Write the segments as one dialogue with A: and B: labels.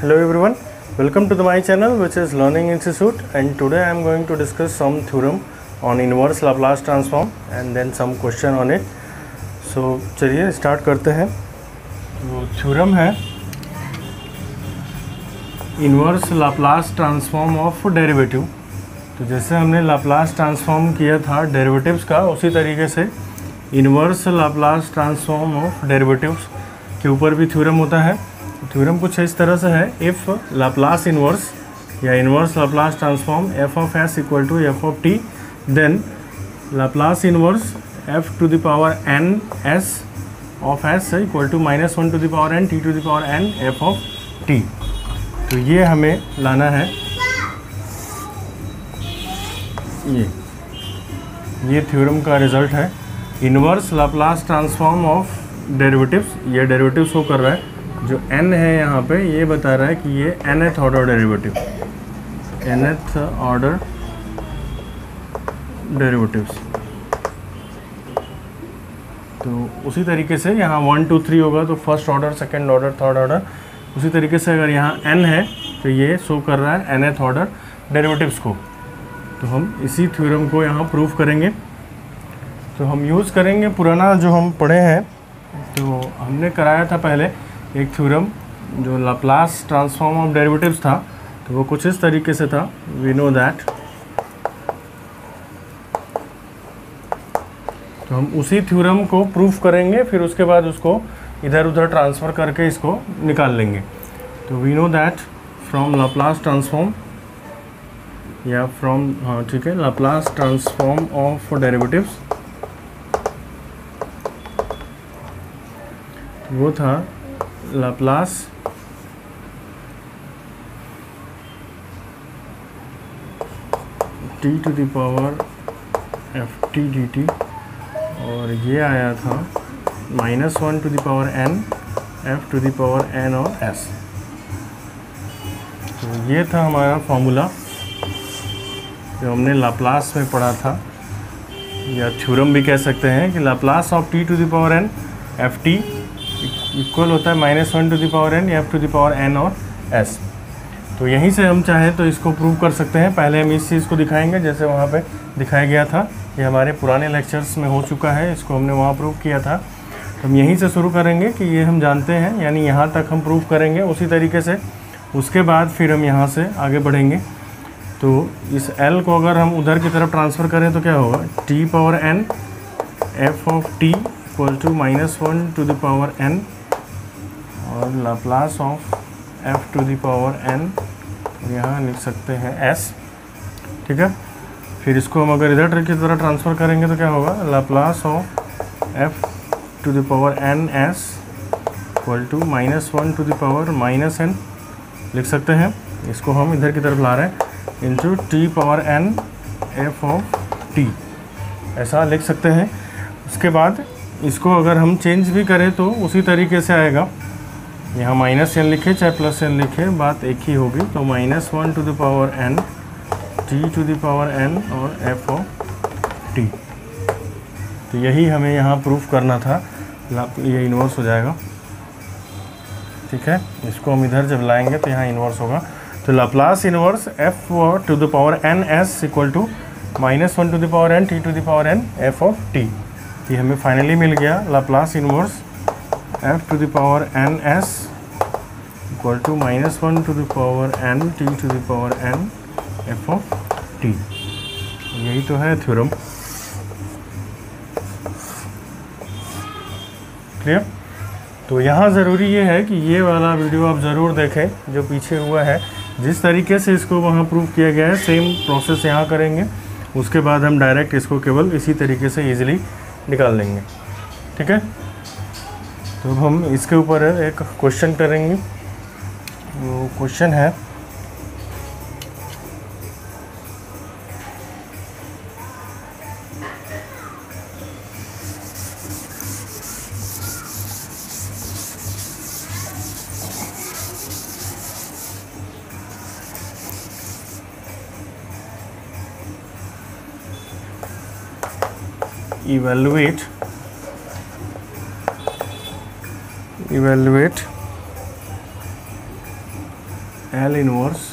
A: Hello everyone, welcome to my channel which is Learning Institute, and today I am going to discuss some theorem on inverse Laplace transform and then some question on it. So चलिए start करते हैं। तो theorem है inverse Laplace transform of derivative. तो जैसे हमने Laplace transform किया था डेरिवेटिव्स का, उसी तरीके से inverse Laplace transform of derivatives के ऊपर भी थ्योरम होता है। थ्योरम कुछ इस तरह से है, इफ़ लाप्लास इन्वर्स या inverse Laplace transform F of S equal to F of T, then Laplace inverse F to the power N S of S equal to -1 to the power N T to the power N F of T. तो ये हमें लाना है, ये theorem का result है। Inverse Laplace transform of derivatives, ये derivative show कर रहा है, जो n है यहाँ पे ये बता रहा है कि ये nth order derivative, nth order derivatives. तो उसी तरीके से यहाँ 1 2 3 होगा तो first order, second order, third order. उसी तरीके से अगर यहाँ n है तो ये शो कर रहा है nth ऑर्डर डेरिवेटिव्स को। तो हम इसी थ्योरम को यहाँ प्रूफ करेंगे। तो हम यूज़ करेंगे पुराना जो हम पढ़े हैं, तो हमने कराया था पहले एक थ्योरम जो लाप्लास ट्रांसफॉर्म ऑफ डेरिवेटिव्स था। तो वो कुछ इस तरीके से था, वी नो दैट। तो हम उसी थ्योरम को प्रूफ करेंगे, फिर उसके बाद उसको इधर उधर ट्रांसफ़र करके इसको निकाल लेंगे। तो we know that from Laplace transform या फ्रॉम, हाँ ठीक है, लाप्लास ट्रांसफॉर्म ऑफ डेरिवेटिव्स, वो था Laplace T to the power F T D T, और ये आया था -1 to the power N F to the power N और एस। तो ये था हमारा फॉर्मूला जो हमने लाप्लास में पढ़ा था, या थ्योरम भी कह सकते हैं कि Laplace of T to the power N F T equal होता है -1 to the power N F to the power N और एस। तो यहीं से हम चाहें तो इसको प्रूव कर सकते हैं। पहले हम इस चीज़ को दिखाएंगे जैसे वहाँ पे दिखाया गया था, ये हमारे पुराने लेक्चर्स में हो चुका है, इसको हमने वहाँ प्रूव किया था। तो हम यहीं से शुरू करेंगे कि ये हम जानते हैं, यानी यहाँ तक हम प्रूव करेंगे उसी तरीके से। उसके बाद फिर हम यहाँ से आगे बढ़ेंगे। तो इस L को अगर हम उधर की तरफ ट्रांसफ़र करें तो क्या होगा, T power N F of T equal to -1 to the power n और Laplace of f to the power n, यहाँ लिख सकते हैं s, ठीक है। फिर इसको हम अगर इधर की तरह ट्रांसफ़र करेंगे तो क्या होगा, Laplace of f to the power n s equal to -1 to the power -n लिख सकते हैं। इसको हम इधर की तरफ ला रहे हैं, into T power n f of t, ऐसा लिख सकते हैं। उसके बाद इसको अगर हम चेंज भी करें तो उसी तरीके से आएगा, यहाँ -n लिखे चाहे +n लिखे, बात एक ही होगी। तो -1 to the power n t to the power n और f ऑफ t। तो यही हमें यहाँ प्रूफ करना था, ये इन्वर्स हो जाएगा, ठीक है। इसको हम इधर जब लाएंगे तो यहाँ इन्वर्स होगा। तो Laplace inverse f to the power n s equal to -1 to the power n t to the power n f of t। ये हमें फाइनली मिल गया Laplace inverse f to the power n s equal to -1 to the power n t to the power n f of t। यही तो है theorem, clear. तो यहाँ ज़रूरी ये है कि ये वाला वीडियो आप ज़रूर देखें जो पीछे हुआ है। जिस तरीके से इसको वहाँ प्रूव किया गया है, सेम प्रोसेस यहाँ करेंगे। उसके बाद हम डायरेक्ट इसको केवल इसी तरीके से ईजिली निकाल लेंगे, ठीक है। तो अब हम इसके ऊपर एक क्वेश्चन करेंगे। वो क्वेश्चन है, evaluate L inverse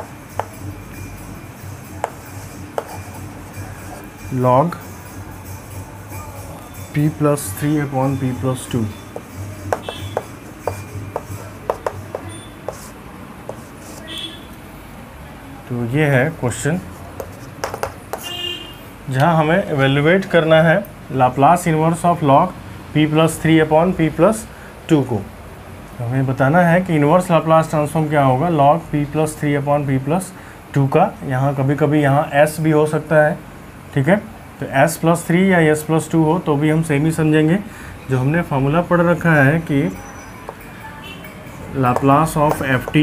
A: log p+3/p+2। तो ये है क्वेश्चन जहाँ हमें एवेल्युएट करना है Laplace inverse of log p+3/p+2 को। हमें बताना है कि इन्वर्स लाप्लास ट्रांसफॉर्म क्या होगा log p+3/p+2 का। यहाँ कभी कभी यहाँ s भी हो सकता है, ठीक है। तो s+3 या s+2 हो तो भी हम सेम ही समझेंगे। जो हमने फार्मूला पढ़ रखा है कि Laplace of ft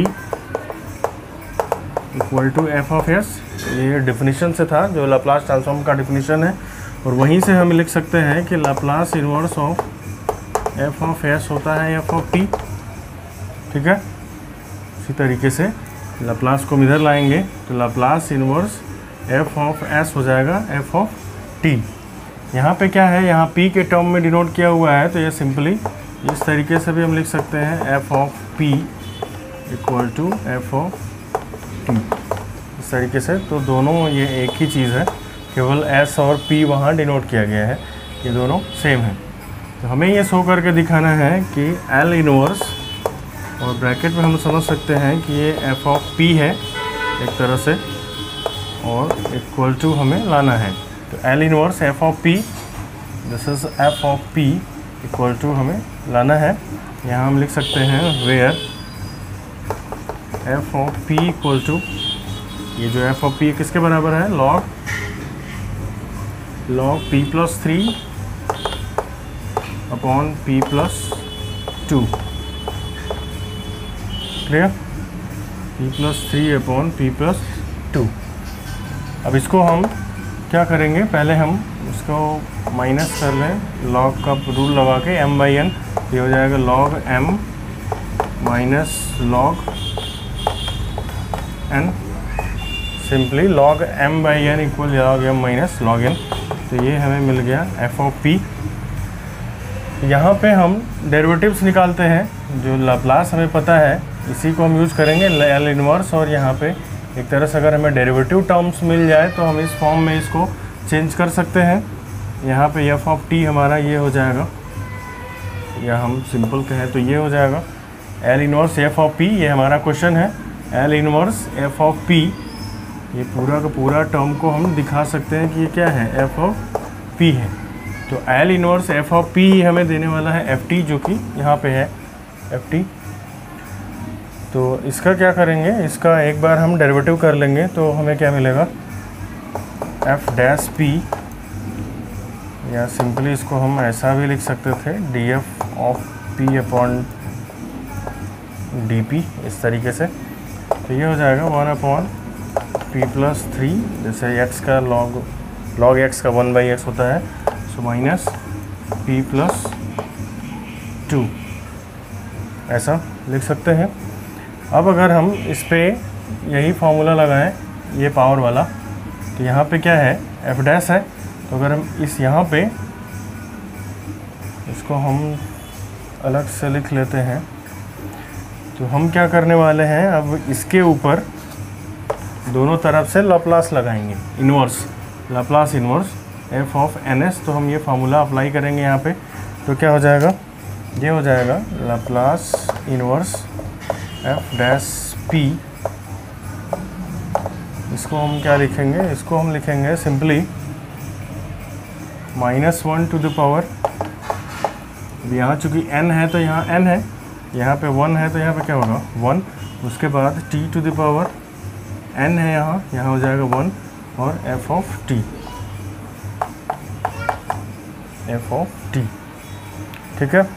A: equal to f of s, ये डिफिनीशन से था जो लाप्लास ट्रांसफॉर्म का डिफिनीशन है, और वहीं से हम लिख सकते हैं कि Laplace inverse of f of s होता है f ऑफ t, ठीक है। इसी तरीके से लाप्लास को हम इधर लाएंगे तो Laplace inverse f of s हो जाएगा f ऑफ t। यहाँ पे क्या है, यहाँ p के टर्म में डिनोट किया हुआ है, तो ये सिंपली इस तरीके से भी हम लिख सकते हैं f of p equal to f of t, इस तरीके से। तो दोनों ये एक ही चीज़ है, केवल s और p वहाँ डिनोट किया गया है, ये दोनों सेम है। तो हमें ये शो करके दिखाना है कि L इनवर्स, और ब्रैकेट में हम समझ सकते हैं कि ये f ऑफ p है एक तरह से, और इक्वल टू हमें लाना है। तो L inverse f of p, this is f of p equal to हमें लाना है। यहाँ हम लिख सकते हैं where f of p equal to, ये जो f ऑफ p किसके बराबर है, log p+3/p+2, क्लियर, p+3/p+2। अब इसको हम क्या करेंगे, पहले हम इसको माइनस कर लें, log का रूल लगा के m/n, ये हो जाएगा log m minus log n, simply log m/n इक्वल log m minus log n। तो ये हमें मिल गया f ऑफ p। यहाँ पे हम डेरिवेटिव्स निकालते हैं, जो लाप्लास हमें पता है इसी को हम यूज़ करेंगे L इनवर्स, और यहाँ पे एक तरह से अगर हमें डेरिवेटिव टर्म्स मिल जाए तो हम इस फॉर्म में इसको चेंज कर सकते हैं। यहाँ पे f ऑफ t हमारा ये हो जाएगा, या हम सिंपल कहें तो ये हो जाएगा L inverse f of p, ये हमारा क्वेश्चन है। L inverse f of p, ये पूरा का पूरा टर्म को हम दिखा सकते हैं कि ये क्या है, f ऑफ p है। तो L inverse f of p ही हमें देने वाला है ft, जो कि यहाँ पे है ft। तो इसका क्या करेंगे, इसका एक बार हम डेरिवेटिव कर लेंगे तो हमें क्या मिलेगा, f डैश p, या सिंपली इसको हम ऐसा भी लिख सकते थे df of p upon dp, इस तरीके से। तो ये हो जाएगा 1/p+3, जैसे x का log x का 1/x होता है, सो माइनस p+2, ऐसा लिख सकते हैं। अब अगर हम इस पे यही फार्मूला लगाएं, ये पावर वाला, तो यहाँ पे क्या है, f डैश है। तो अगर हम इस यहाँ पे इसको हम अलग से लिख लेते हैं, तो हम क्या करने वाले हैं, अब इसके ऊपर दोनों तरफ से लाप्लास लगाएंगे, inverse, Laplace inverse f of ns। तो हम ये फार्मूला अप्लाई करेंगे यहाँ पे, तो क्या हो जाएगा, ये हो जाएगा Laplace inverse f dash p। इसको हम क्या लिखेंगे, इसको हम लिखेंगे सिंपली -1 टू द पावर, यहाँ चूँकि n है तो यहाँ n है, यहाँ पे 1 है तो यहाँ पे क्या होगा 1, उसके बाद t to the power n है, यहाँ हो जाएगा 1, और f ऑफ t, ठीक है।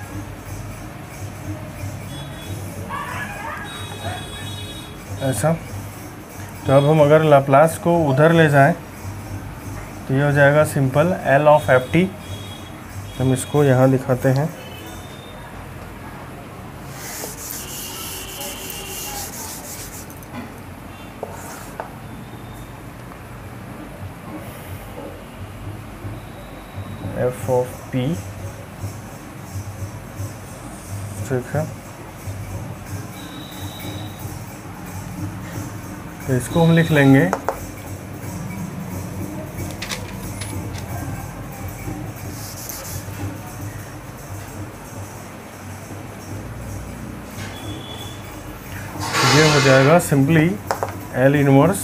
A: ऐसा, तो अब हम अगर लाप्लास को उधर ले जाएं तो ये हो जाएगा सिंपल L ऑफ ft। हम इसको यहाँ दिखाते हैं, f ऑफ p, ठीक है। तो इसको हम लिख लेंगे ये हो जाएगा simply L inverse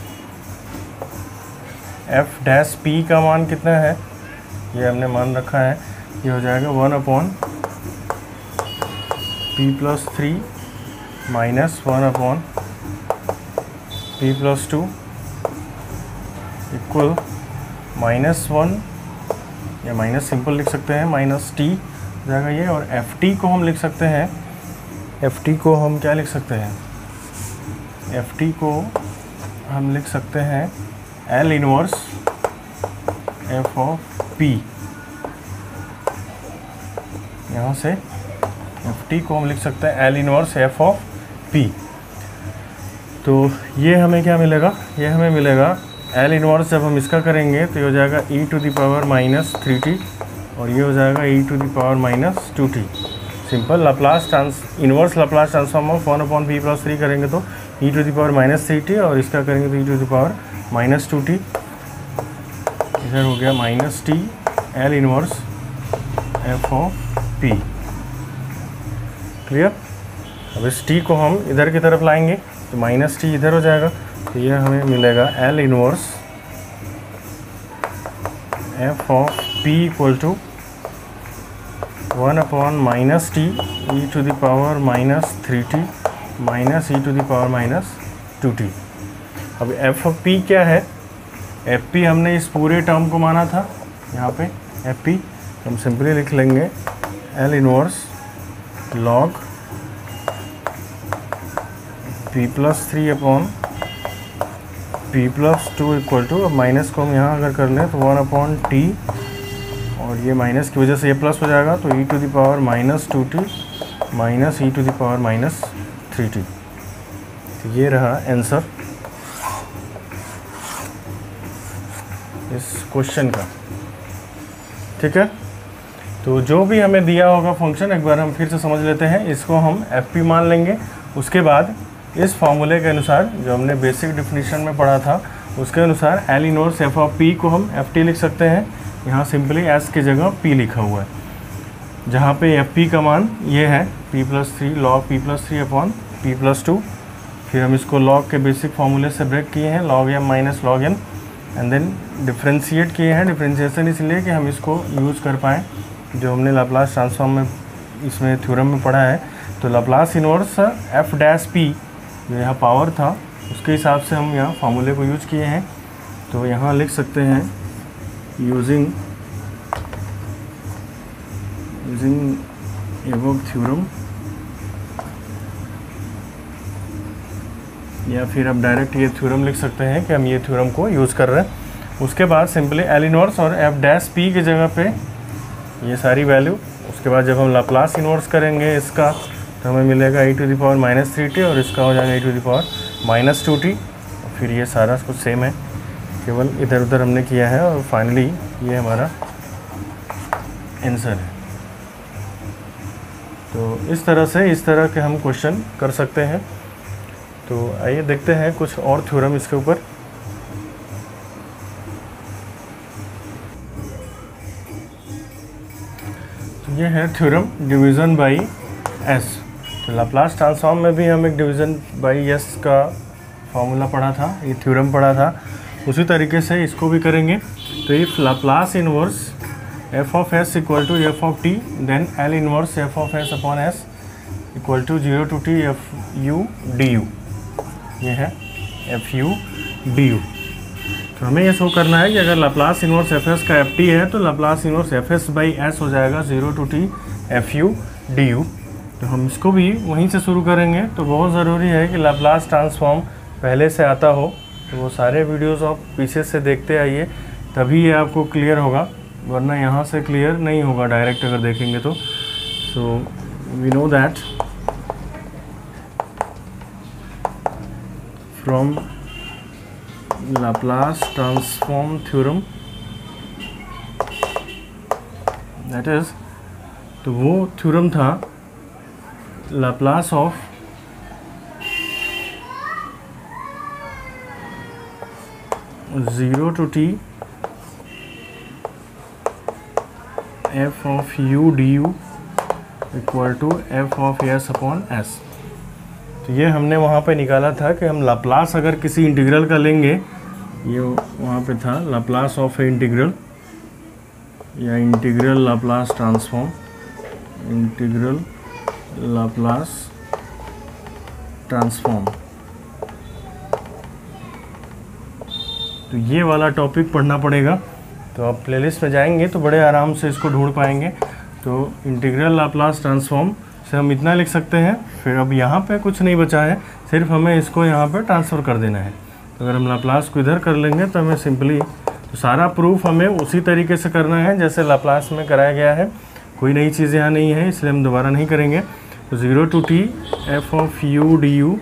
A: F dash P का मान कितना है, ये हमने मान रखा है, ये हो जाएगा 1/p+3 माइनस 1/p+2 इक्वल -1 या माइनस सिंपल लिख सकते हैं माइनस टी हो जाएगा ये। और एफ टी को हम लिख सकते हैं, एफ टी को हम क्या लिख सकते हैं, एफ टी को हम लिख सकते हैं L inverse F of P. यहाँ से एफ टी को हम लिख सकते हैं L inverse F of P. तो ये हमें क्या मिलेगा, ये हमें मिलेगा L इनवर्स जब हम इसका करेंगे तो ये हो जाएगा e⁻−3t और ये हो जाएगा e⁻−2t। Simple Laplace inverse Laplace transform of 1/p+3 करेंगे तो e⁻−3t और इसका करेंगे तो e⁻−2t। इधर हो गया -t L inverse F of P. Clear. अब इस t को हम इधर की तरफ लाएंगे तो -t इधर हो जाएगा, तो ये हमें मिलेगा L inverse F of P equal to 1/-t e⁻−3t minus e⁻−2t। अब एफ ऑफ पी क्या है, एफ पी हमने इस पूरे टर्म को माना था, यहाँ पे एफ पी हम सिंपली लिख लेंगे L inverse log p+3/p+2 equal to, अब माइनस को हम यहाँ अगर कर लें तो 1/t और ये माइनस की वजह से ये प्लस हो जाएगा तो e⁻−2t माइनस e⁻−3t। तो ये रहा आंसर इस क्वेश्चन का। ठीक है, तो जो भी हमें दिया होगा फंक्शन एक बार हम फिर से समझ लेते हैं। इसको हम एफ पी मान लेंगे, उसके बाद इस फॉर्मूले के अनुसार जो हमने बेसिक डिफिनीशन में पढ़ा था उसके अनुसार L inverse F of P को हम एफ टी लिख सकते हैं। यहाँ सिंपली एस की जगह पी लिखा हुआ है, जहाँ पे एफ पी का मान ये है p+3 log p+3/p+2। फिर हम इसको log के बेसिक फार्मूले से ब्रेक किए हैं, log m minus log n, and then differentiate किए हैं। डिफ्रेंशिएशन इसलिए कि हम इसको यूज़ कर पाएँ जो हमने लाप्लास ट्रांसफॉर्म में इसमें थ्योरम में पढ़ा है। तो Laplace inverse F dash P जो यहाँ पावर था उसके हिसाब से हम यहाँ फार्मूले को यूज किए हैं। तो यहाँ लिख सकते हैं यूजिंग एबव थ्योरम, या फिर आप डायरेक्ट ये थ्योरम लिख सकते हैं कि हम ये थ्योरम को यूज़ कर रहे हैं। उसके बाद सिंपली L इनवर्स और एफ डैश पी की जगह पे ये सारी वैल्यू, उसके बाद जब हम लाप्लास इनवर्स करेंगे इसका तो हमें मिलेगा e⁻−3t और इसका हो जाएगा e⁻−2t। फिर ये सारा कुछ सेम है, केवल इधर उधर हमने किया है और फाइनली ये हमारा आंसर है। तो इस तरह से इस तरह के हम क्वेश्चन कर सकते हैं। तो आइए देखते हैं कुछ और थ्योरम इसके ऊपर। ये है थ्योरम डिवीज़न बाई एस। तो लाप्लास ट्रांसफॉर्म में भी हम एक डिवीज़न बाई एस का फॉर्मूला पढ़ा था, ये थ्योरम पढ़ा था, उसी तरीके से इसको भी करेंगे। तो if Laplace inverse F of S equal to F of T then L inverse F of S upon S equal to 0 to t F U D U. ये है एफ यू डी यू। तो हमें ये show करना है कि अगर Laplace inverse F S का एफ टी है तो Laplace inverse F S by S हो जाएगा 0 to t F U D U. तो हम इसको भी वहीं से शुरू करेंगे। तो बहुत ज़रूरी है कि लाप्लास ट्रांसफॉर्म पहले से आता हो, तो वो सारे वीडियोस आप पीछे से देखते आइए, तभी ये आपको क्लियर होगा, वरना यहाँ से क्लियर नहीं होगा डायरेक्ट अगर देखेंगे तो। So we know that from Laplace transform theorem, that is, तो वो थ्योरम था Laplace of 0 to t f of u du equal to f of s upon s। तो ये हमने वहाँ पे निकाला था कि हम लाप्लास अगर किसी इंटीग्रल का लेंगे, ये वहाँ पे था लाप्लास ऑफ ए इंटीग्रल या integral Laplace transform, integral Laplace transform. तो ये वाला टॉपिक पढ़ना पड़ेगा। तो आप प्लेलिस्ट में जाएंगे तो बड़े आराम से इसको ढूंढ पाएंगे। तो इंटीग्रल लाप्लास ट्रांसफॉर्म से हम इतना लिख सकते हैं। फिर अब यहाँ पे कुछ नहीं बचा है, सिर्फ हमें इसको यहाँ पे ट्रांसफ़र कर देना है। तो अगर हम लाप्लास को इधर कर लेंगे तो हमें सिंपली, तो सारा प्रूफ हमें उसी तरीके से करना है जैसे लाप्लास में कराया गया है। कोई नई चीज़ यहाँ नहीं है, इसलिए हम दोबारा नहीं करेंगे। तो 0 to t f of u du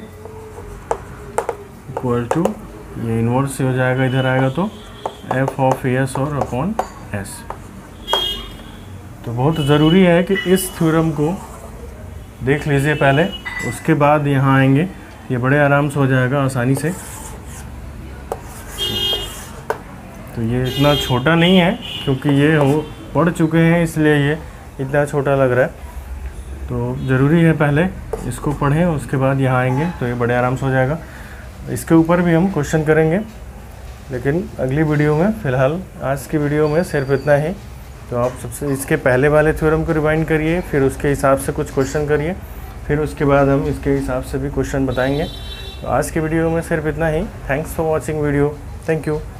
A: equal to, ये इन्वर्स से हो जाएगा, इधर आएगा तो f of s और अपॉन s। तो बहुत ज़रूरी है कि इस थ्योरम को देख लीजिए पहले, उसके बाद यहाँ आएंगे, ये बड़े आराम से हो जाएगा आसानी से। तो ये इतना छोटा नहीं है क्योंकि ये हो पढ़ चुके हैं, इसलिए ये इतना छोटा लग रहा है। तो ज़रूरी है पहले इसको पढ़ें, उसके बाद यहाँ आएंगे तो ये बड़े आराम से हो जाएगा। इसके ऊपर भी हम क्वेश्चन करेंगे, लेकिन अगली वीडियो में। फ़िलहाल आज की वीडियो में सिर्फ इतना ही। तो आप सबसे इसके पहले वाले थ्योरम को रिवाइंड करिए, फिर उसके हिसाब से कुछ क्वेश्चन करिए, फिर उसके बाद हम इसके हिसाब से भी क्वेश्चन बताएंगे। तो आज की वीडियो में सिर्फ इतना ही। Thanks for watching video. Thank you.